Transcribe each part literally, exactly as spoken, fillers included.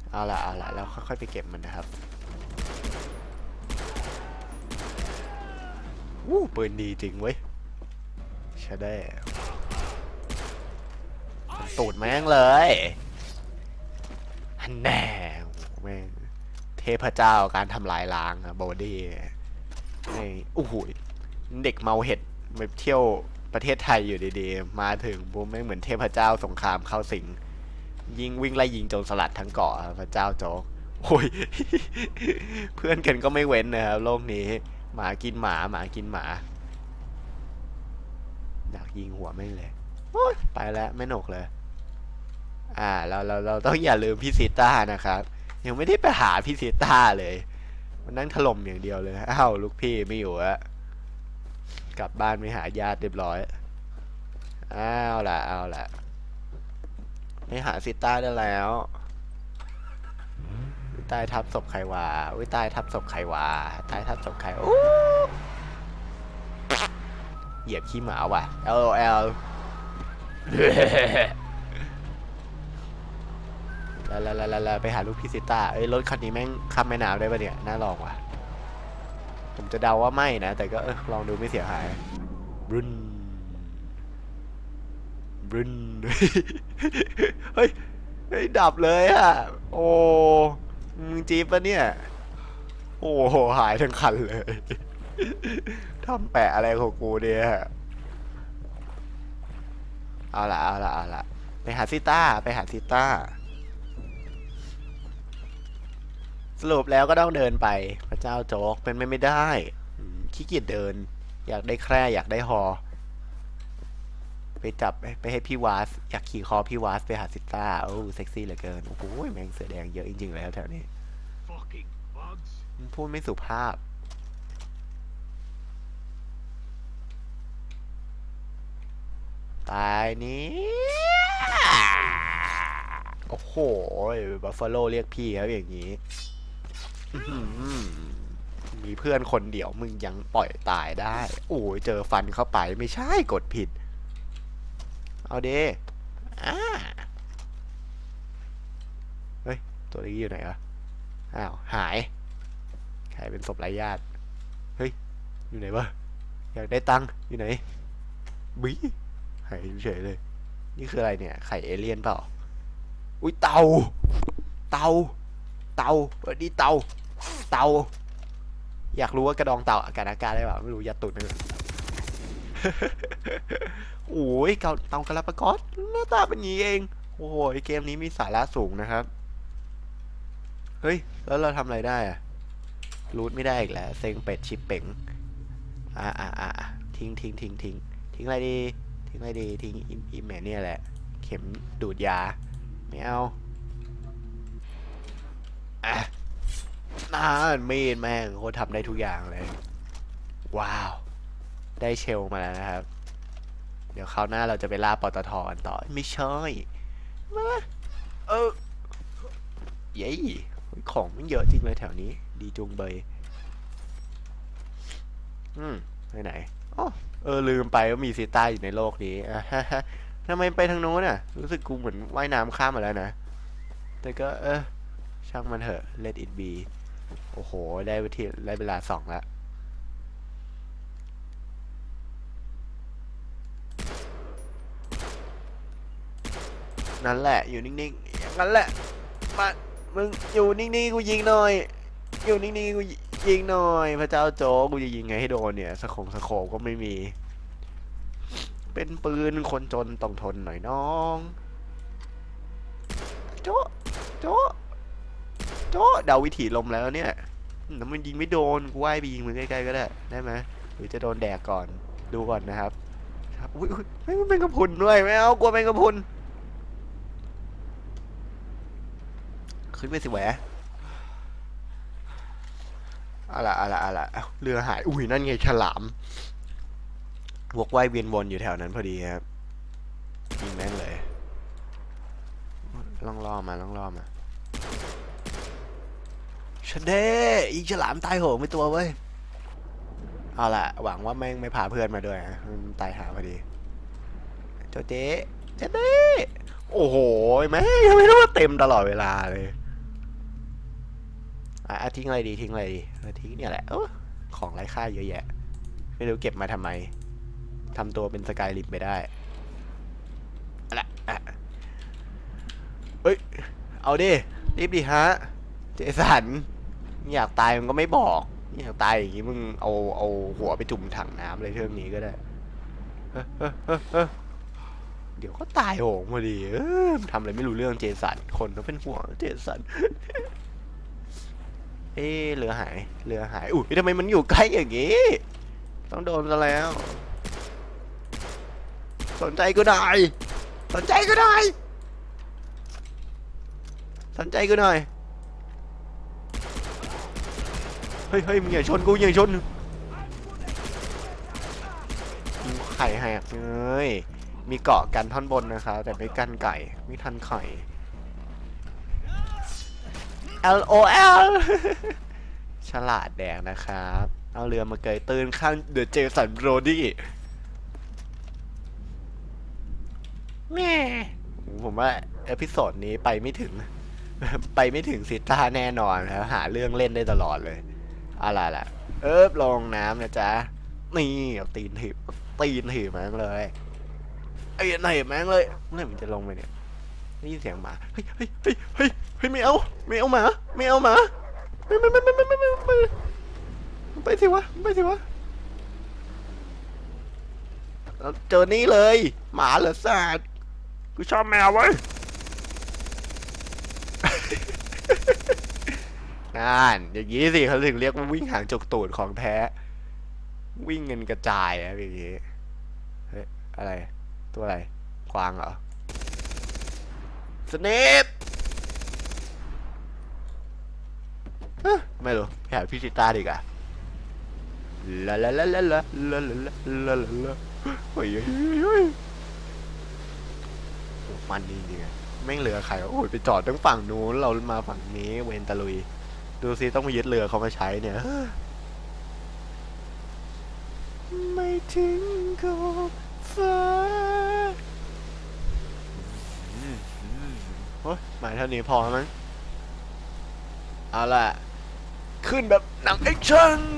เอาละเอาละแล้วค่อยๆไปเก็บมันนะครับวู้ปืนดีจริงเว้ยใช่ได้ตูดแม่งเลยฮันแน่แม่งเทพเจ้าการทำลายล้างอะบอดี้ไอ้โอ้โหเด็กเมาเห็ดมาเที่ยวประเทศไทยอยู่ดีๆมาถึงปุ๊บแม่งเหมือนเทพเจ้าสงครามเข้าสิงยิงวิ่งไล่ยิงโจรสลัดทั้งเกาะพระเจ้าโจ๊กโอ้ยเพื่อนกันก็ไม่เว้นนะครับโลกนี้หมากินหมาหมากินหมาอยากยิงหัวไม่เลยไปแล้วไม่หนกเลยอ่าเราเราเราต้องอย่าลืมพี่ซิต้านะครับยังไม่ได้ไปหาพี่ซิต้าเลยมันนั่งถล่มอย่างเดียวเลยอ้าวลูกพี่ไม่อยู่อะกลับบ้านไปหาญาติเรียบร้อยอ้าวล่ะเอาล่ะไปหาซิต้าได้แล้ววิตายทับศพใครวะวิตายทับศพใครวะตายทับศพใครโอ้เหยียบขี้หมาว่ะ L O L แล้วแล้วแล้วแล้วไปหาลูกพี่ซิต้าเอ้ยรถคันนี้แม่งข้ามแม่น้ำได้ปะเนี่ยน่าลองว่ะผมจะเดาว่าไม่นะแต่ก็เออลองดูไม่เสียหายบรุนบรุนเฮ้ยเฮ้ยดับเลยอะโอ้มึงจี๊ปปะเนี่ยโอ้โหหายทั้งคันเลยทำแปะอะไรของกูเนี่ยเอาละเอาละเอาละไปหาซิต้าไปหาซิต้าสรุปแล้วก็ต้องเดินไปพระเจ้าโจ๊กเป็นไม่ไม่ได้ขี้เกียจเดินอยากได้แคร่อยากได้ฮอไปจับไปให้พี่วาสอยากขี่คอพี่วาสไปหาซิต้าโอ้เซ็กซี่เหลือเกินโอ้โหแม่งเสือแดงเยอะจริงๆแล้วแถวนี้พูดไม่สุภาพตายนี้โอ้โหบัฟฟาโลเรียกพี่ครับอย่างนี้มีเพื่อนคนเดียวมึงยังปล่อยตายได้โอ้ยเจอฟันเข้าไปไม่ใช่กดผิดเอาเด้อ่าเฮ้ยตัวนี้อยู่ไหนวะอ้าวหายใครเป็นศพไร้ญาติเฮ้ยอยู่ไหนวะอยากได้ตังค์อยู่ไหนบี้หายเฉยเลยนี่คืออะไรเนี่ยไข่เอเลี่ยนเปล่าอุ้ยเต่าเต่าเต่าเออนี่เต่าเต่าอยากรู้ว่ากระดองเต่าอากาศอากาศได้เปล่าไม่รู้ยัดตุ่นเลยโอ้ยเต่าเต่ากระปะกอดหน้าตาเป็นอย่างนี้เองโอ้ยเกมนี้มีสาระสูงนะครับเฮ้ยแล้วเราทำอะไรได้อะรูทไม่ได้อีกแล้วเซ็งเป็ดชิปเป๋งอ่าอ่าอ่าทิ้งทิ้งทิ้งทิ้งทิ้งอะไรดีทิ้งอะไรดีทิ้งอิมแมนเนี่ยแหละเข็มดูดยาไม่เอาอ่ะน่ามีดแม่งโคตรทำได้ทุกอย่างเลยว้าวได้เชลมาแล้วนะครับเดี๋ยวคราวหน้าเราจะไปล่าปตทกันต่อไม่ใช่มาเออเย้ของมันเยอะจริงเลยแถวนี้ดีจุงเบยอืมไปไหนอ๋อเออลืมไปว่ามีซิต้าอยู่ในโลกนี้อ่ะฮะฮะทำไมไปทางโน้นอ่ะรู้สึกกูเหมือนว่ายน้ำข้ามมาแล้วนะแต่ก็เออช่างมันเถอะ let it be โอ้โหได้เวทีได้เวลาสองแล้วนั่นแหละอยู่นิ่งๆอย่างนั้นแหละมามึงอยู่นิ่งๆกูยิงหน่อยอยู่นิ่งๆกูยิงหน่อยพระเจ้าโจ๊กกูจะยิงไงให้โดนเนี่ยสะคงสะโขบก็ไม่มีเป็นปืนคนจนต้องทนหน่อยน้องโจ๊โจ๊โจ๊เดาวิถีลมแล้วเนี่ยแต่มันยิงไม่โดนกูว่ายไปยิงมึงใกล้ๆก็ได้ได้ไหมหรือจะโดนแดกก่อนดูก่อนนะครับครับอุ้ยไม่เป็นกระพุนด้วยไม่เอากลัวเป็นกระพุนขึ้นไปสิแหวะอะไรอะไรอะไรเรือหายอุ้ยนั่นไงฉลามวกว่ายเวียนวนอยู่แถวนั้นพอดีครับยิงแม่งเลยล่องล่อมาล่องล่อมาชนเด้อีฉลามตายโหงไปตัวเว้ยเอาล่ะหวังว่าแม่งไม่พาเพื่อนมาด้วยนะมันตายหาพอดีโจเจ๊เจ๊เด้โอ้โหแม่งไม่รู้ว่าเต็มตลอดเวลาเลยอ่ะทิ้งอะไรดีทิ้งอะไรดีทิ้งเนี่ยแหละเออของไร้ค่าเยอะแยะไม่รู้เก็บมาทำไมทำตัวเป็นสกายริมไปได้อะไรอ่ะเอ้ยเอาดิรีบดิฮะเจสันอยากตายมึงก็ไม่บอกอยากตายอย่างงี้มึงเอาเอาหัวไปจุ่มถังน้ำเลยเท่านี้ก็ได้เดี๋ยวก็ตายโหงพอดีเออทำอะไรไม่รู้เรื่องเจสันคนก็เป็นห่วงเจสันเอ๊ะเรือหายเรือหายอุ้ยทำไมมันอยู่ใกล้อย่างงี้ต้องโดนซะแล้วสนใจก็ได้สนใจก็ได้สนใจก็หน่อยเฮ้ยเฮ้ยมึงอย่าชนกูอย่าชนไข่แหกเลยมีเกาะกันท่อนบนนะครับแต่ไม่กันไก่ไม่ทันไข่ L O L ฉลาดแดงนะครับเอาเรือมาเกยตื้นข้างเดอะเจสันโรดี้แม่ผมว่าเอพิโซดนี้ไปไม่ถึงไปไม่ถึงซิต้าแน่นอนครับหาเรื่องเล่นได้ตลอดเลยอะไรล่ะเอิบลงน้ำนะจ๊ะนี่เอาตีนถีบตีนถีบแม่งเลยไอ้ไหนแม่งเลยเมื่อไหร่มันจะลงไปเนี่ยนี่เสียงหมาเฮ้ยเฮ้ยเฮ้ยเฮ้ยเฮ้ยไม่เอาไม่เอาหมาไม่เอาหมาไม่ไม่ไม่ไม่ไม่ไม่ไม่ไปสิวะไปสิวะเจอนี่เลยหมาเหรอสัตว์กูชอบแมวเว้ยนั่นอย่างนี้สิเขาถึงเรียกว่าวิ่งหางจกตูดของแท้วิ่งเงินกระจายอะอย่างนี้เฮ้ยอะไรตัวอะไรกวางเหรอสเนปไม่รู้แหาพี่ชิต้าดีกว่าลาลาลาลาลาลาลาลาลาเฮ้ยเฮ้ยมันจริงๆไม่เหลือใครโอ้ยไปจอดทั้งฝั่งนู้นเรามาฝั่งนี้เวนตะลุยดูซิต้องมายึดเรือเขามาใช้เนี่ยไม่ถึงขอบฟ้าโอ้ยมาเท่านี้พอมั้งเอาล่ะขึ้นแบบหนังแอคชั่น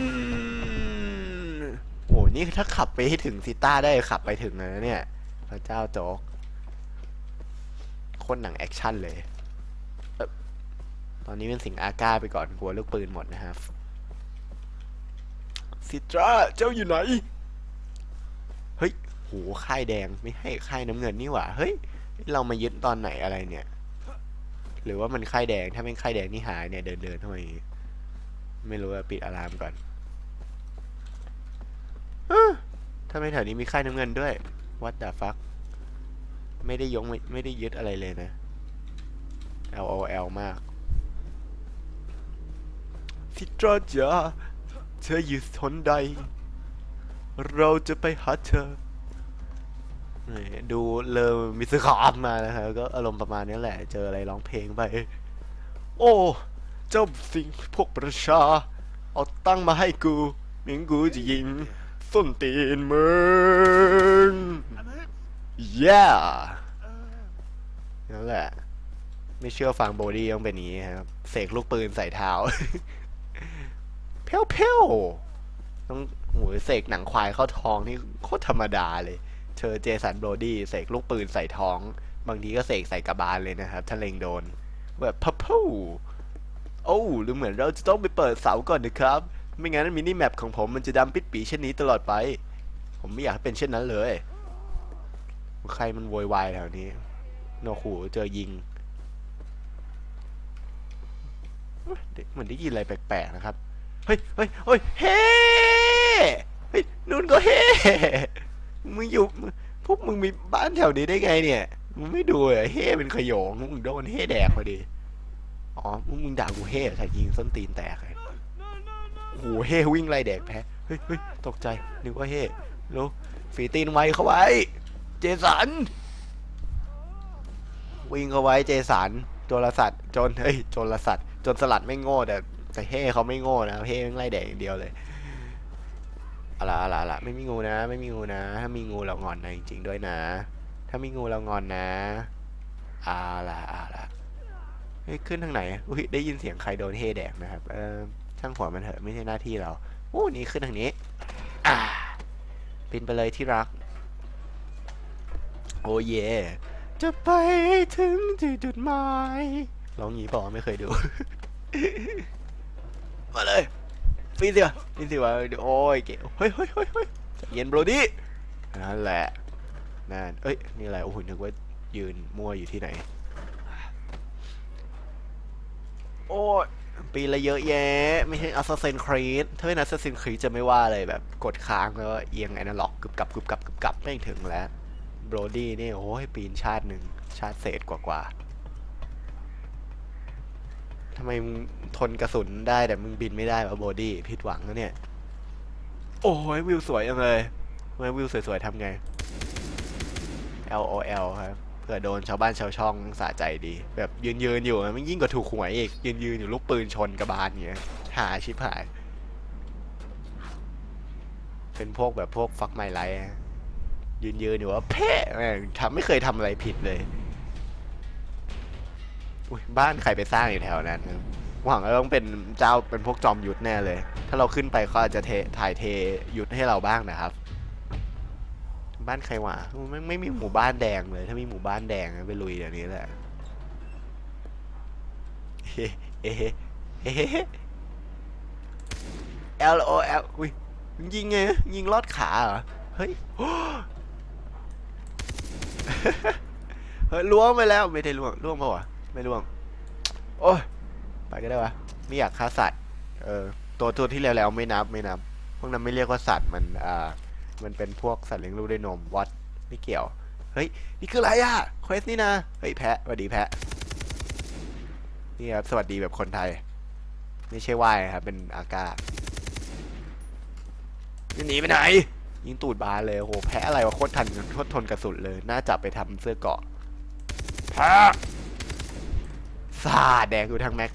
โอ้นี่ถ้าขับไปให้ถึงซิต้าได้ขับไปถึงเลยนะเนี่ยพระเจ้าโจ๊กโคตรหนังแอคชั่นเลยตอนนี้เป็นสิงอาก้าไปก่อนกลัวลูกปืนหมดนะครับซิตราเจ้าอยู่ไหนเฮ้ยโหค่ายแดงไม่ให้ค่ายน้ำเงินนี่หว่าเฮ้ยเรามายึดตอนไหนอะไรเนี่ยหรือว่ามันค่ายแดงถ้าเป็นค่ายแดงนี่หายเนี่ยเดินเดินทำไมไม่รู้ปิดอะลามก่อนทำไมแถวนี้มีค่ายน้ำเงินด้วย What the fuck ไม่ได้ยงไม่ไม่ได้ยึดอะไรเลยนะ L O L มากซิตราจ๋าเธออยู่ทนใดเราจะไปหาเธอดูเลอมิสคอฟมานะครับก็อารมณ์ประมาณนี้แหละเจออะไรร้องเพลงไปโอ้เจ้าสิงพวกประชาเอาตั้งมาให้กูมิงกูจะยิงส้นตีนมึง yeah นั่นแหละไม่เชื่อฟังโบดี้ต้องเป็นนี้ครับเสกลูกปืนใส่เท้าเพี้ยวเพี้ยวต้องโหเสกหนังควายเข้าท้องนี่โคตรธรรมดาเลยเธอเจสันโบดี้เสกลูกปืนใส่ท้องบางทีก็เสกใส่กระบาลเลยนะครับถ้าเล็งโดนแบบพับพูโอ้หรือเหมือนเราจะต้องไปเปิดเสาก่อนนะครับไม่งั้นมินิแมปของผมมันจะดำปิดปีเช่นนี้ตลอดไปผมไม่อยากให้เป็นเช่นนั้นเลยใครมันโวยวายแถวนี้โนขู่เจอยิงเหมือนได้ยินอะไรแปลกๆนะครับเฮ้ยเฮ้ยเฮ้ยเฮ้เฮ้ยนู่นก็เฮ้มึงอยู่พวกมึงมีบ้านแถวนี้ได้ไงเนี่ยมึงไม่ดูเหรอเฮ้เป็นขยงมึงโดนเฮ้แดกพอดีอ๋อมึงด่ากูเฮ้ใส่ยิงส้นตีนแตกเลยโอ้โหเฮ้วิ่งไล่แดกแพ้เฮ้ยเฮ้ยตกใจนึกว่าเฮ้รู้ฝีตีนไวเข้าไว้เจสันวิ่งเข้าไว้เจสันโจรสัตว์จนเฮ้ยโจรสัตว์จนสลัดไม่โง่แต่แต่เฮ้เขาไม่โง่นะเฮ้ไล่แดกอย่างเดียวเลยอะไรอะไรอะไรไม่มีงูนะไม่มีงูนะถ้ามีงูเรางอนนะจริงๆด้วยนะถ้ามีงูเรางอนนะอะไรอะไรฮ้ยขึ้นทางไหนอุ้ยได้ยินเสียงใครโดนเฮแดกนะครับเออช่างหัวมันเถอะไม่ใช่หน้าที่เราโอ้นี่ขึ้นทางนี้อ่าบินไปเลยที่รักโอ้เย่จะไปถึงจุดหมายร้องงี้เปล่าไม่เคยดู มาเลยฟินสิวะฟินสิวะโอ้ยเก๋เฮ้ยเฮ้ยเฮ้ยเฮ้ยเย็นโบรดี้นั่นแหละนั่นเอ้ยนี่อะไรโอ้โหนึกว่ายืนมั่วอยู่ที่ไหนโอ้ยปีละเยอะแยะไม่ใช่ Assassin's Creed ถ้าเป็น Assassin's Creed จะไม่ว่าเลยแบบกดค้างแล้วเอียงแอนาล็อกกึบกับกึบกับกึบกับไม่ถึงแล้วโบรดี้นี่โอ้ยปีนชาติหนึ่งชาติเศษกว่ากว่าทำไมมึงทนกระสุนได้แต่มึงบินไม่ได้วะโบดี้ผิดหวังแล้วเนี่ยโอ้ยวิวสวยจังเลยทำไมวิวสวยๆทำไง แอล โอ แอล ครับเผื่อโดนชาวบ้านชาวช่องสะใจดีแบบยืนยืนอยู่มันยิ่งกว่าถูกหวยอีกยืนยืนอยู่ลูกปืนชนกระบาลเงี้ยหาชิบหายเป็นพวกแบบพวกฟักไมไลท์ยืนยืนอยู่ว่าเพ่ทำไม่เคยทำอะไรผิดเลยอุ้ยบ้านใครไปสร้างอยู่แถวนั้นหวังว่าต้องเป็นเจ้าเป็นพวกจอมยุทธแน่เลยถ้าเราขึ้นไปเขาอาจจะเทถ่ายเทยุทธให้เราบ้างนะครับบ้านใครวะไม่ไม่มีหมู่บ้านแดงเลยถ้ามีหมู่บ้านแดงไปลุยเดี๋ยวนี้แหละเฮ้เฮ้เฮ้ L O L อุ้ยยิงไงยิงลอดขาเหรอเฮ้ยเฮ้ยล่วงไปแล้วไม่ได้ล่วงล่วงเปล่าวะไม่ล่วงโอ้ยไปก็ได้วะไม่อยากฆ่าสัตว์เออตัวตัวที่แล้วๆไม่นับไม่นับพวกนั้นไม่เรียกว่าสัตว์มันอ่ามันเป็นพวกสัตว์เลี้ยงลูกด้วยนมวัดไม่เกี่ยวเฮ้ยนี่คืออะไรอะเควสนี่นะเฮ้ยแพะสวัสดีแพะนี่ครับสวัสดีแบบคนไทยไม่ใช่ว่ายครับเป็นอากาศหนีไปไหนยิงตูดบานเลยโหแพะอะไรวะโคตรทันโคตรทนกระสุนเลยน่าจับไปทำเสื้อเกราะแพะซาแดงอยู่ทางแม็ก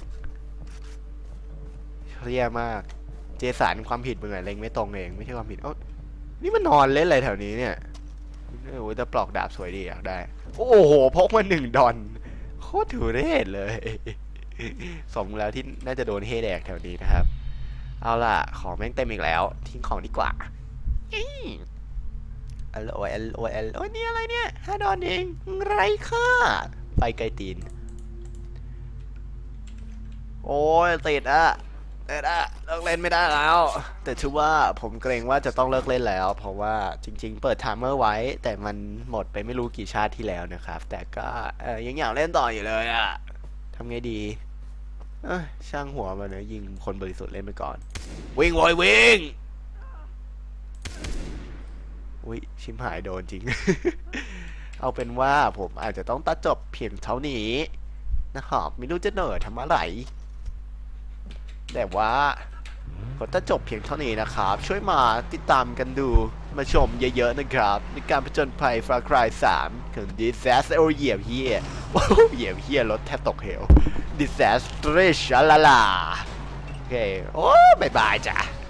เรียมากเจสันความผิดมึงอะเล็งไม่ตรงเองไม่ใช่ความผิดเอ้านี่มันนอนเล่นอะไรแถวนี้เนี่ยโอ้ยแต่ปลอกดาบสวยดีอยากได้โอ้โหพกมาหนึ่งดอนโคตรถือได้เห็นเลยสมแล้วที่น่าจะโดนเฮแดกแถวนี้นะครับเอาล่ะของแม่งเต็มอีกแล้วทิ้งของดีกว่าเอลโอเอลโอเอลโอ้ยนี่อะไรเนี่ยห้าดอนเองไรค่าไฟไกลตีนโอ้ยติดอะติดอะเลิกเล่นไม่ได้แล้วแต่ถือว่าผมเกรงว่าจะต้องเลิกเล่นแล้วเพราะว่าจริงๆเปิดไทม์เมอร์ไว้แต่มันหมดไปไม่รู้กี่ชาติที่แล้วนะครับแต่ก็เออยังอยากเล่นต่ออยู่เลยอะทำไงดีช่างหัวมันนะยิงคนบริสุทธิ์เล่นไปก่อนวิ่งโวยวิ่งอุ้ยชิมหายโดนจริง เอาเป็นว่าผมอาจจะต้องตัดจบเพียงเท่านี้นะครับไม่รู้จะเหนื่อยทำอะไรแต่ว่าก็ตัดจบเพียงเท่านี้นะครับช่วยมาติดตามกันดูมาชมเยอะๆนะครับในการผจญภัย Far Cry สามของ Disaster โอ้เหยียบเฮียเหยียบเฮียรถแทบตกเหว Disaster ชาลาลาโอเคโอ้บายบายจ้ะ